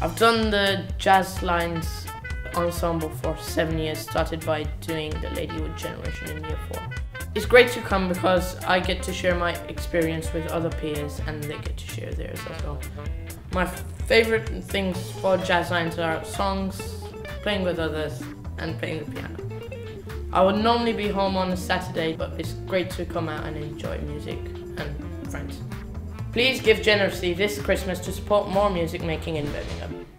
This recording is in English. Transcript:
I've done the Jazzlines ensemble for 7 years, started by doing the Ladywood generation in year 4. It's great to come because I get to share my experience with other peers and they get to share theirs as well. My favourite things for Jazzlines are songs, playing with others and playing the piano. I would normally be home on a Saturday, but it's great to come out and enjoy music and friends. Please give generously this Christmas to support more music making in Birmingham.